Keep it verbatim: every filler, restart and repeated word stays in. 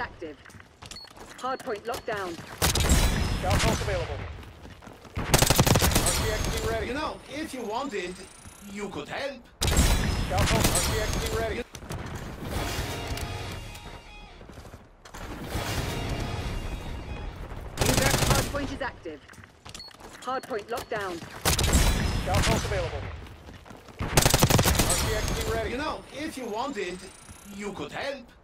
active. Hardpoint locked down. Scout pulse available. R T X T ready. You know, if you wanted, you could help. Scout pulse R T X T ready. Hardpoint is active. Hardpoint locked down. Scout pulse available. R T X T ready. You know, if you wanted, you could help.